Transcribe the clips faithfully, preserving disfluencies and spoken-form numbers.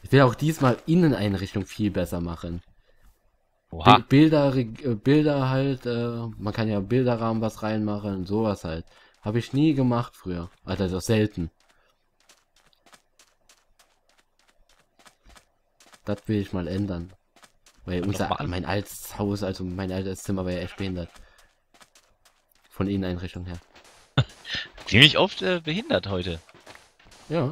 Ich will auch diesmal Inneneinrichtung viel besser machen. Oha. Bi- Bilder, äh, Bilder halt, äh, man kann ja Bilderrahmen was reinmachen, sowas halt. Habe ich nie gemacht früher. Alter, das ist selten. Das will ich mal ändern. Weil Fang doch unser, mal an. mein altes Haus, also mein altes Zimmer war ja echt behindert. Von Inneneinrichtung her. Ziemlich oft äh, behindert heute. Ja.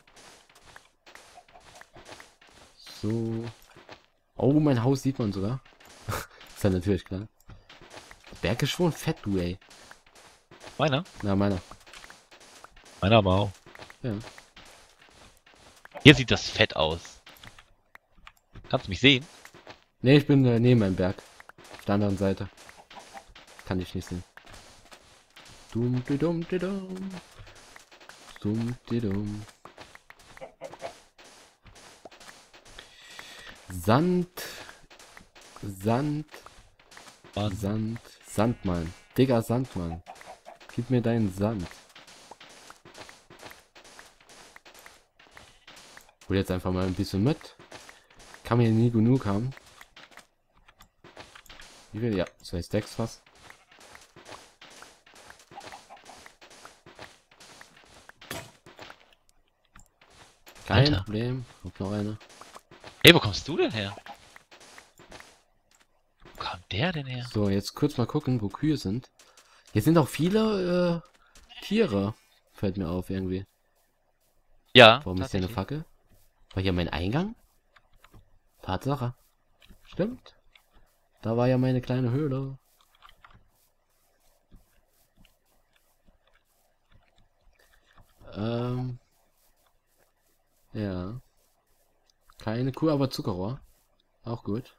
So. Oh, mein Haus sieht man sogar. Ist ja natürlich klar. Der Berg ist schon fett, du ey. Meiner? Na, meiner. Meiner aber auch. Ja. Hier sieht das fett aus. Kannst du mich sehen? Ne, ich bin äh, neben meinem Berg. Auf der anderen Seite. Kann ich nicht sehen. Dum, di, dum, di, dum. Dum, di, dum. Sand. Sand. Mann. Sand. Sandmann. Digga, Sandmann. Gib mir deinen Sand. Hol jetzt einfach mal ein bisschen mit. Kann mir nie genug haben. Wie viel? Ja, zwei Stacks fast. Kein Alter. Problem. Kommt noch eine. Hey, wo kommst du denn her? Wo kam der denn her? So, jetzt kurz mal gucken, wo Kühe sind. Hier sind auch viele äh, Tiere. Fällt mir auf irgendwie. Ja, Warum ist hier eine tatsächlich. Fackel? War hier mein Eingang? Tatsache. Stimmt. Da war ja meine kleine Höhle. Ähm. Ja. Keine Kuh, aber Zuckerrohr. Auch gut.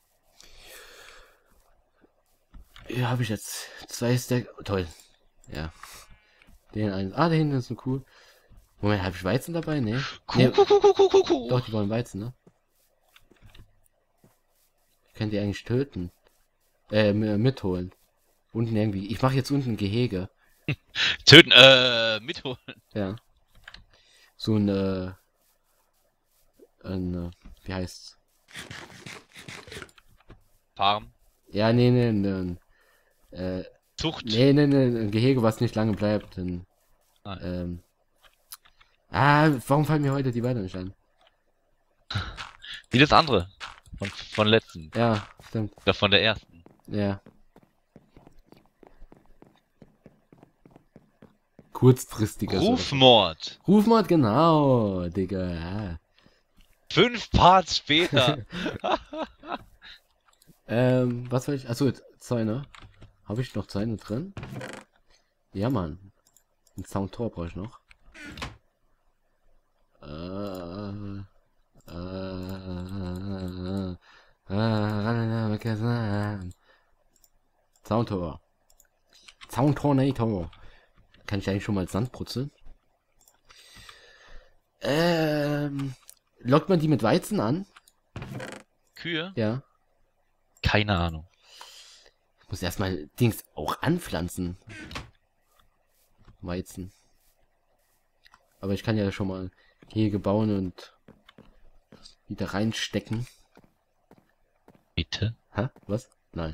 Hier habe ich jetzt zwei Stack. Toll. Ja. Den einen. Ah, da hinten ist eine Kuh. Moment, habe ich Weizen dabei? Nee. Kuh, Nee. kuh, kuh, kuh, kuh, kuh, kuh. Doch, die wollen Weizen, ne? Ich kann die eigentlich töten. Äh, m- mitholen. Unten irgendwie. Ich mache jetzt unten ein Gehege. Töten, äh, mitholen. Ja. So ein, äh, ein, äh, wie heißt's? Farm. Ja, nee, nee, nee, äh, Zucht. nee, nee, nee, ein Gehege, was nicht lange bleibt. Ein, Nein. ähm, ah, warum fallen mir heute die Wörter nicht an? Wie das andere. Von, von letzten. Ja, stimmt. Oder von der ersten. Ja. Kurzfristiger. Rufmord. Rufmord, genau, Digga. Ja. Fünf Parts später. Ähm, was soll ich? Achso, Zäune. Habe ich noch Zäune drin? Ja, Mann. Ein Soundtor brauche ich noch. Äh, äh, äh, Soundtor. Soundtornator. Kann ich eigentlich schon mal Sand brutzeln? Ähm, lockt man die mit Weizen an? Kühe? Ja. Keine Ahnung. Ich muss erstmal Dings auch anpflanzen. Weizen. Aber ich kann ja schon mal Gehege bauen und wieder reinstecken. Bitte? Hä? Was? Nein.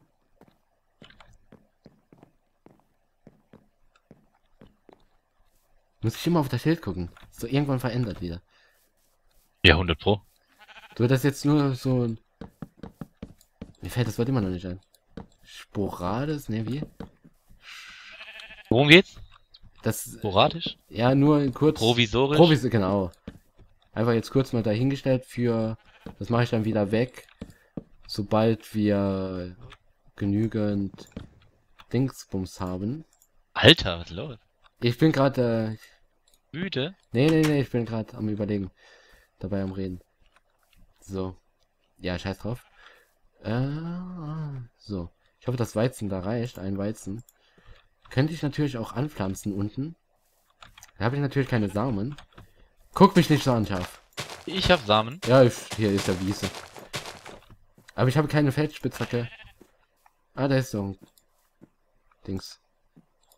Muss ich immer auf das Schild gucken. So irgendwann verändert wieder. Ja, hundert Pro. Du, das jetzt nur so ein... Mir fällt das Wort immer noch nicht ein. Sporades? Ne, wie? Worum geht's? Das... Sporadisch? Ja, nur kurz... Provisorisch? Provis, genau. Einfach jetzt kurz mal dahingestellt für... Das mache ich dann wieder weg. Sobald wir genügend Dingsbums haben. Alter, was ist los? Ich bin gerade... Äh, Müde? nee, nee, nee, ich bin gerade am Überlegen. Dabei am Reden. So. Ja, scheiß drauf. Äh, so. Ich hoffe, das Weizen da reicht. Ein Weizen. Könnte ich natürlich auch anpflanzen unten. Da habe ich natürlich keine Samen. Guck mich nicht so an, Schaf. Ich hab Samen. Ja, ich, hier ist der Wiese. Aber ich habe keine Feldspitzhacke. Ah, da ist so ein Dings.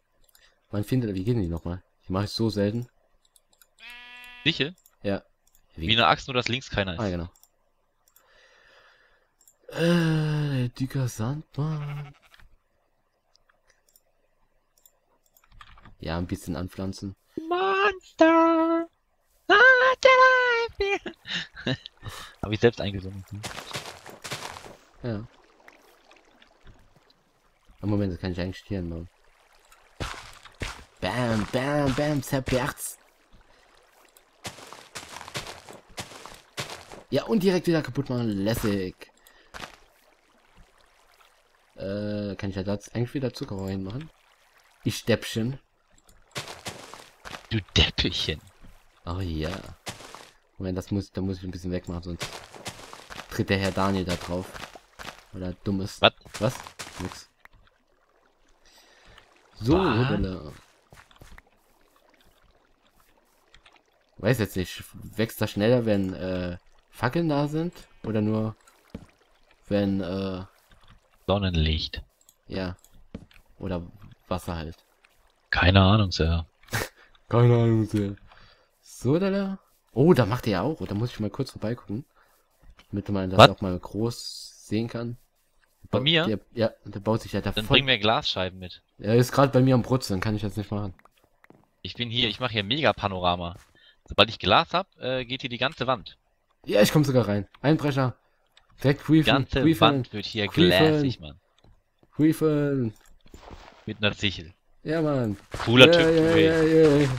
Man findet, wie gehen die nochmal? Die mache ich so selten. Sicher? Ja. Wie, Wie eine Axt, nur dass links keiner ist. ah, genau. Äh, dicker Sandmann. Ja, ein bisschen anpflanzen. Monster! Habe ich selbst eingesungen. Ja. Am Moment, das kann ich eigentlich Tieren bauen. Bam, bam, bam, zerberzt. Ja, und direkt wieder kaputt machen. Lässig. Äh, kann ich ja da eigentlich wieder Zuckerrohr hinmachen? Ich Stäppchen. Du Deppchen. Oh ja. Moment, das muss, da muss ich ein bisschen wegmachen, sonst tritt der Herr Daniel da drauf. Weil er dumm ist. Was? Was? Nix. So, Was? Hudele. Weiß jetzt nicht, wächst das schneller, wenn äh, Fackeln da sind? Oder nur wenn, äh, Sonnenlicht. ja. Oder Wasser halt. Keine Ahnung, Sir. Keine Ahnung, sehr. So, da. Oh, da macht er ja auch. Da muss ich mal kurz vorbeigucken. Damit man das Was? auch mal groß sehen kann. Bei mir? Der, ja, der baut sich ja da Dann voll. bring mir Glasscheiben mit. Er ist gerade bei mir am Brutzeln, kann ich jetzt nicht machen. Ich bin hier, ich mache hier Mega-Panorama. Sobald ich Glas hab, äh, geht hier die ganze Wand. Ja, ich komme sogar rein. Einbrecher. Direkt Die Briefen. ganze Briefen. Wand wird hier Briefen. glasig, Mann. Briefen. Mit einer Sichel. Ja, Mann. Cooler ja, Typ, ja, du, ey. ja, ja.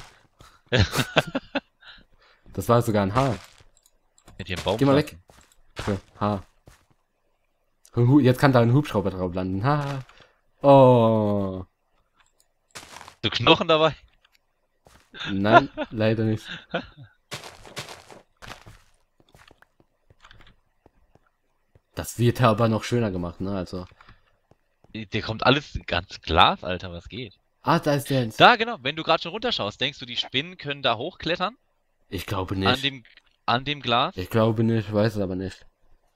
Das war sogar ein Haar. Mit dem Baum. Geh mal weg. So, Haar. Hu- Jetzt kann da ein Hubschrauber drauf landen. Ha. Oh. So Knochen dabei? Nein, leider nicht. Das wird ja aber noch schöner gemacht, ne? Also. Der kommt alles ganz Glas, Alter, was geht? Ah, da ist der. Da, genau, wenn du gerade schon runterschaust, denkst du, die Spinnen können da hochklettern? Ich glaube An nicht. dem, an dem Glas? Ich glaube nicht, weiß es aber nicht.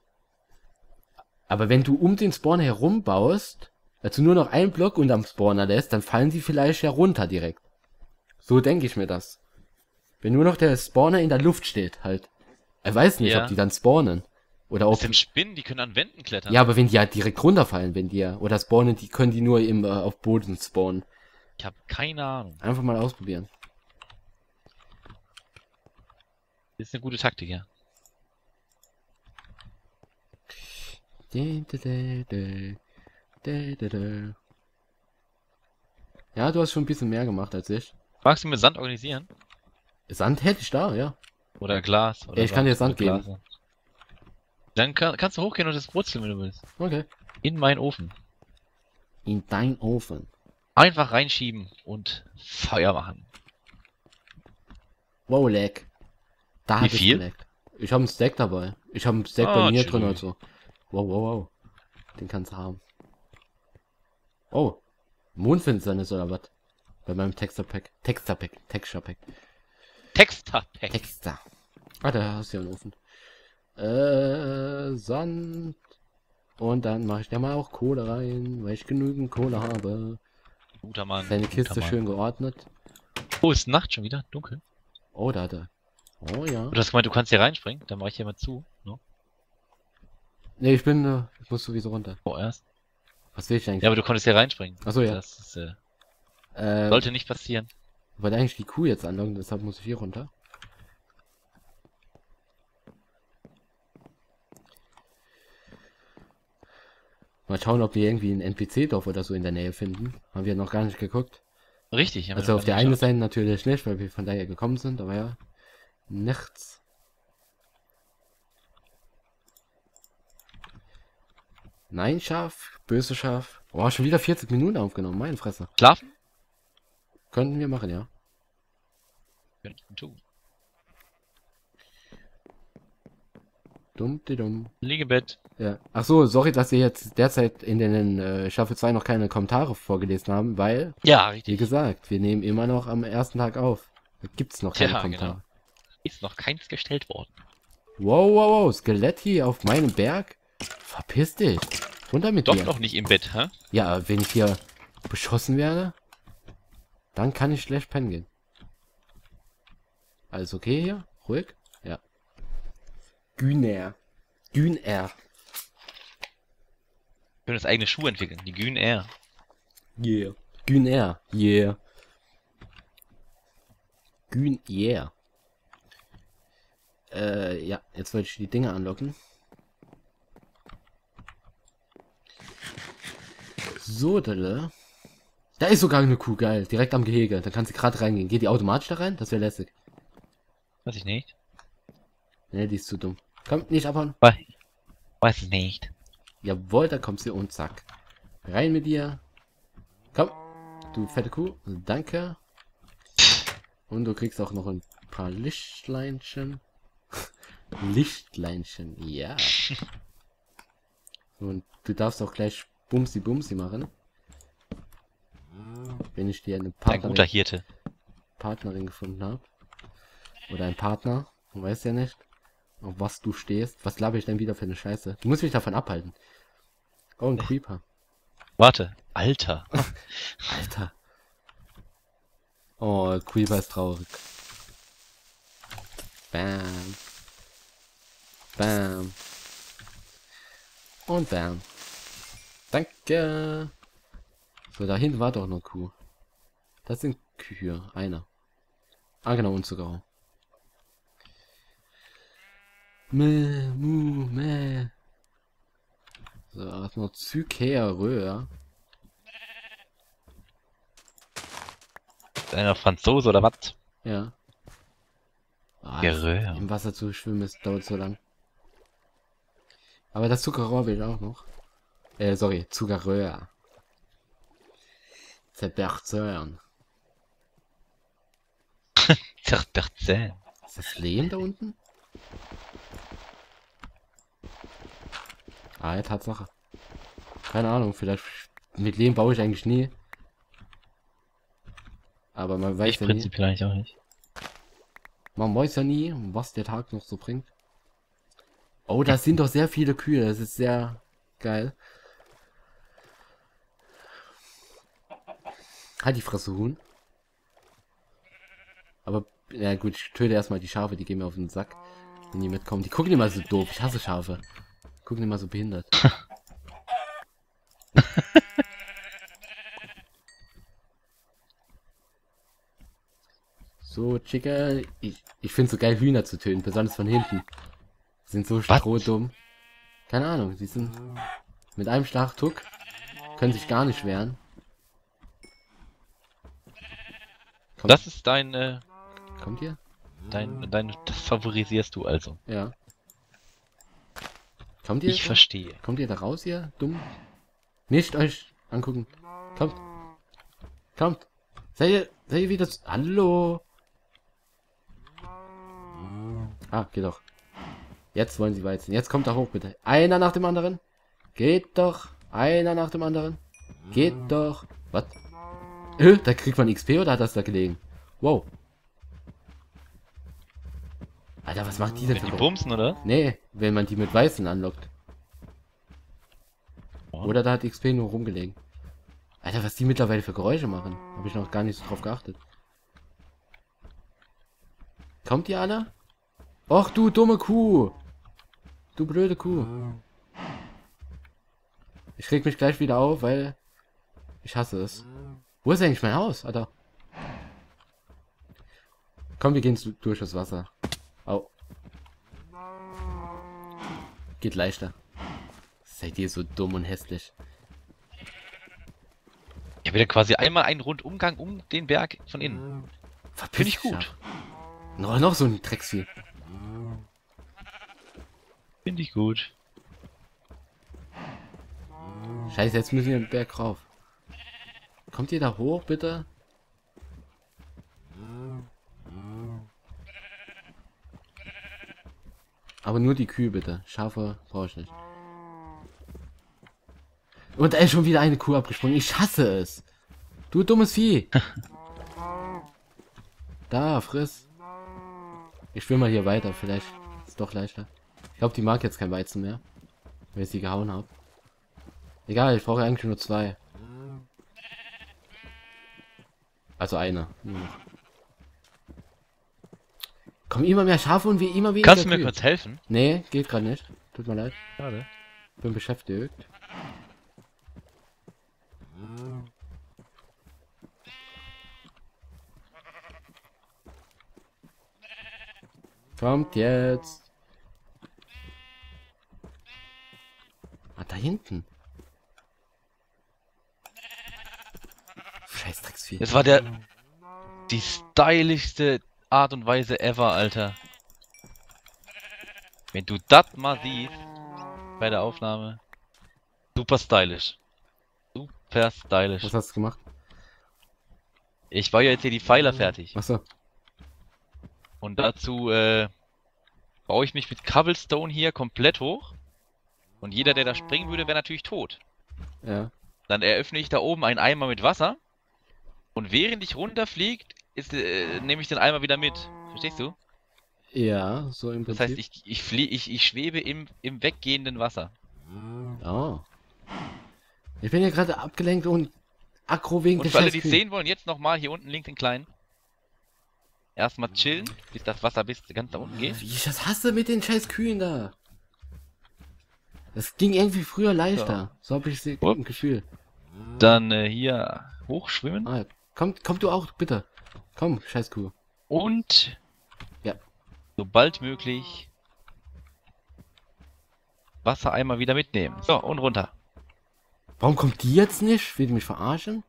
Aber wenn du um den Spawner herum baust, also nur noch einen Block unterm Spawner lässt, dann fallen sie vielleicht ja runter direkt. So denke ich mir das. Wenn nur noch der Spawner in der Luft steht, halt. Er weiß nicht, Ja. ob die dann spawnen. Oder Das ob. sind Spinnen, die können an Wänden klettern. Ja, aber wenn die halt direkt runterfallen, wenn die ja. Oder spawnen, die können die nur im, äh, auf Boden spawnen. Ich habe keine Ahnung. Einfach mal ausprobieren. Das ist eine gute Taktik, ja. Ja, du hast schon ein bisschen mehr gemacht als ich. Magst du mir Sand organisieren? Sand hätte ich da, ja. Oder Glas? Oder Ja, ich kann dir Sand oder geben. Glas. Dann kann, kannst du hochgehen und das brutzeln, wenn du willst. Okay. In meinen Ofen. In dein Ofen. Einfach reinschieben und Feuer machen. Wow, Lag. Da Wie hat es viel? gelaggt. Ich habe einen Stack dabei. Ich habe einen Stack Ah, bei mir tschüss. drin, also. Wow, wow, wow. Den kannst du haben. Oh. Mondfinsternis oder was? Bei meinem Texture-Pack. Texture-Pack. Texture-Pack. Texter-Pack. Texter. Ah, da hast du ja einen Ofen. Äh, Sand. Und dann mache ich da mal auch Kohle rein, weil ich genügend Kohle habe. Guter Mann. Seine guter Kiste Mann. schön geordnet. Oh, ist Nacht schon wieder? Dunkel. Oh, da hat er. Oh ja. Du hast gemeint, du kannst hier reinspringen. Dann mache ich hier mal zu. No? Ne, ich bin, äh, ich muss sowieso runter. Vorerst. Was will ich eigentlich? Ja, aber du konntest hier reinspringen. Achso, ja. Das ist, äh, Äh, sollte nicht passieren. ich wollte eigentlich die Kuh jetzt anlocken, deshalb muss ich hier runter. Mal schauen, ob wir irgendwie ein N P C-Dorf oder so in der Nähe finden. Haben wir noch gar nicht geguckt. Richtig. haben wir Also noch auf gar der nicht einen geschaut. Seite natürlich nicht, weil wir von daher gekommen sind, aber ja. Nichts. Nein, Schaf. Böse Schaf. Oh, schon wieder vierzig Minuten aufgenommen. Meine Fresse. Schlafen? Könnten wir machen, ja. Könnten tun. Dumm, die dumm. Liegebett. Ja. Ach so, sorry, dass wir jetzt derzeit in den äh, Staffel zwei noch keine Kommentare vorgelesen haben, weil, Ja, wie richtig. gesagt, wir nehmen immer noch am ersten Tag auf. Da gibt's noch keine Ja, Kommentare. genau. Ist noch keins gestellt worden. Wow, wow, wow, Skeletti auf meinem Berg? Verpiss dich. Runter mit Doch dir. noch nicht im Bett, hä? Ja, wenn ich hier beschossen werde, dann kann ich schlecht pennen gehen. Alles okay hier? Ruhig? Ja. Güner. Güner. Wir können das eigene Schuhe entwickeln. Die Gün Air. Yeah. Güner. Yeah. Gün, yeah. Äh, ja, jetzt wollte ich die Dinge anlocken. So, Dille. Da ist sogar eine Kuh, geil. Direkt am Gehege. Da kannst du gerade reingehen. Geht die automatisch da rein? Das wäre lässig. Weiß ich nicht. Ne, die ist zu dumm. Komm, nicht abhauen. Weiß, weiß ich nicht. Jawohl, da kommst du und zack. Rein mit dir. Komm. Du fette Kuh. Danke. Und du kriegst auch noch ein paar Lichtleinchen. Lichtleinchen, ja. Und du darfst auch gleich Bumsi Bumsi machen. Wenn ich dir eine Ein guter Partnerin, Hirte. Partnerin gefunden habe. Oder ein Partner. Du weißt ja nicht, auf was du stehst. Was laber ich denn wieder für eine Scheiße? Du musst mich davon abhalten. Oh, ein Creeper. Warte. Alter. Alter. Oh, Creeper ist traurig. Bam. Bam. Und bam. Danke. So, da hinten war doch noch Kuh. Das sind Kühe. Einer. Ah, genau, und sogar. Meh, mu, meh. So, erstmal Zykäre. Ist einer Franzose oder was? Ja. Ah, Geröhr. im Wasser zu schwimmen ist dauert so lang. Aber das Zuckerrohr will ich auch noch. Äh, sorry, Zuckerröhr. Zerberzern. Zerberzähn. Ist das Lehm da unten? Ah, ja, Tatsache. Keine Ahnung, vielleicht mit Lehm baue ich eigentlich nie. Aber man weiß Ich ja nie. prinzipiell eigentlich auch nicht. Man weiß ja nie, was der Tag noch so bringt. Oh, das sind doch sehr viele Kühe. Das ist sehr geil. Halt die Fresse, Huhn. Aber, ja gut, ich töte erstmal die Schafe, die gehen mir auf den Sack. Wenn die mitkommen. Die gucken immer so doof. Ich hasse Schafe. Die gucken immer so behindert. So, Chica. Ich, ich finde so geil, Hühner zu töten. Besonders von hinten. Die sind so strohdumm. Keine Ahnung. Die sind mit einem Schlag Tuck. Können sich gar nicht wehren. Kommt, Das ist dein, äh, kommt ihr? dein, dein, das favorisierst du also. Ja. Kommt ihr? Ich verstehe. Kommt ihr da raus, ihr dumm? Nicht euch angucken. Kommt. Kommt. Seid ihr, seid ihr wieder... Hallo? Ah, geht doch. Jetzt wollen sie Weizen. Jetzt kommt da hoch, bitte. Einer nach dem anderen. Geht doch. Einer nach dem anderen. Geht doch. Was? Äh, da kriegt man X P oder hat das da gelegen? Wow. Alter, was macht die denn Wenn die für... bumsen, oder? Nee, wenn man die mit Weißen anlockt. Oh. Oder da hat X P nur rumgelegen. Alter, was die mittlerweile für Geräusche machen. Habe ich noch gar nicht so drauf geachtet. Kommt ihr alle? Och, du dumme Kuh. Du blöde Kuh. Ich reg mich gleich wieder auf, weil ich hasse es. Wo ist eigentlich mein Haus, Alter? Komm, wir gehen durch das Wasser. Au. Geht leichter. Seid ihr so dumm und hässlich. Ich habe wieder quasi einmal einen Rundumgang um den Berg von innen. Finde ich gut. Noch, noch so ein Drecksvieh. Finde ich gut. Scheiße, jetzt müssen wir den Berg rauf. Kommt ihr da hoch, bitte? Aber nur die Kühe, bitte. Schafe brauche ich nicht. Und da ist schon wieder eine Kuh abgesprungen. Ich hasse es. Du dummes Vieh. Da, friss. Ich will mal hier weiter. Vielleicht ist es doch leichter. Ich glaube, die mag jetzt kein Weizen mehr. Weil ich sie gehauen habe. Egal, ich brauche eigentlich nur zwei. Also eine. Nur noch. kommen immer mehr Schafe und wie immer weniger Kannst du mir Kühe. kurz helfen? Nee, geht gerade nicht. Tut mir leid. Schade. Bin beschäftigt. Kommt jetzt. Ah, da hinten. Scheiß Drecksvieh. Das war der... Die stylischste Art und Weise ever, Alter. Wenn du das mal siehst bei der Aufnahme. Super stylisch. Super stylisch. Was hast du gemacht? Ich war ja jetzt hier die Pfeiler fertig. Achso. Und dazu äh, baue ich mich mit Cobblestone hier komplett hoch. Und jeder, der da springen würde, wäre natürlich tot. Ja. Dann eröffne ich da oben einen Eimer mit Wasser. Und während ich runterfliegt, ist, äh, nehme ich den Eimer wieder mit. Verstehst du? Ja, so im Prinzip. Das heißt, ich, ich, flie ich, ich schwebe im, im weggehenden Wasser. Oh. Ich bin ja gerade abgelenkt und aggro wegen Und der für alle, die es Scheißkühe. sehen wollen, jetzt nochmal hier unten links in klein. Erstmal chillen, bis das Wasser bis ganz da unten geht. Wie ich das hasse mit den scheiß Kühen da. Das ging irgendwie früher leichter. So, habe ich sie- ein Gefühl. Dann äh, hier hochschwimmen. Ah, komm, komm du auch, bitte. Komm, scheiß Kuh. Und Ja. sobald möglich Wassereimer wieder mitnehmen. So, und runter. Warum kommt die jetzt nicht? Will die mich verarschen?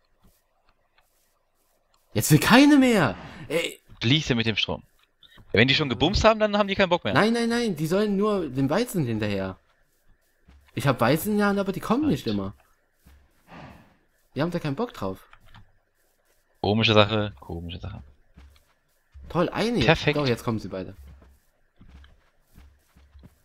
Jetzt will keine mehr. Ey, Fließe mit dem Strom. Wenn die schon gebumst haben, dann haben die keinen Bock mehr. nein, nein, nein, die sollen nur dem Weizen hinterher. Ich habe Weizen in der Hand, aber die kommen nicht immer. Die haben da keinen Bock drauf. Komische Sache, komische Sache. Toll, eine. Perfekt. Doch, jetzt kommen sie beide.